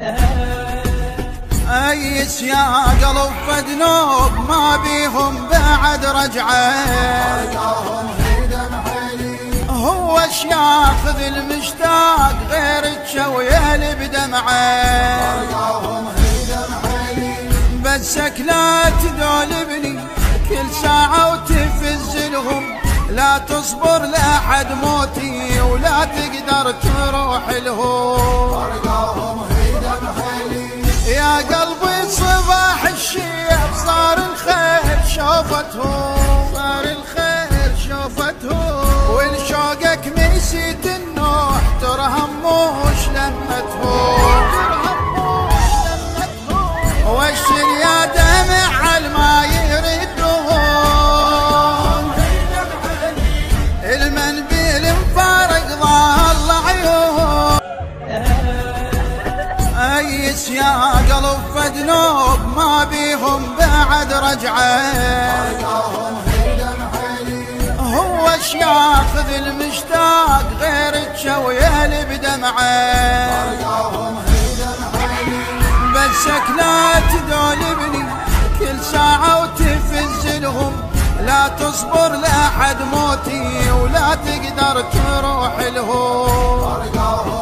أيس يا قلب فدنوب ما بيهم بعد رجعه، هو اش ياخذ المشتاق غير الشويل بدمعه، بسك لا تدولبني كل ساعة وتفز لهم، لا تصبر لأحد موتي ولا تقدر تروح لهم. يا قلبي صباح الشيخ صار الخير شوفتهم، صار الخير شوفتهم، والشوقك نسيت النوح ترهموش لمتهم، وش يا دمع الما يردهم، المنبيل مفارق ظل عيون. أيس يا قلب فدنوب ما بيهم بعد رجعه، هو اش ياخذ المشتاق غير الشويل بدمعه، بسك لا تدولبني كل ساعة وتفز لهم، لا تصبر لأحد موتي ولا تقدر تروح لهم.